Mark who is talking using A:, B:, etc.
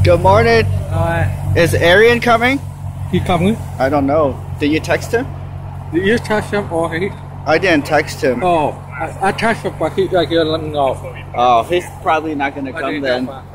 A: Good morning.
B: Hi.
A: Is Arian coming?
B: He coming?
A: I don't know. Did you text him?
B: Did you text him or he?
A: I didn't text him.
B: Oh, I text him, but he like let me know.
A: Oh, he's probably not gonna come then.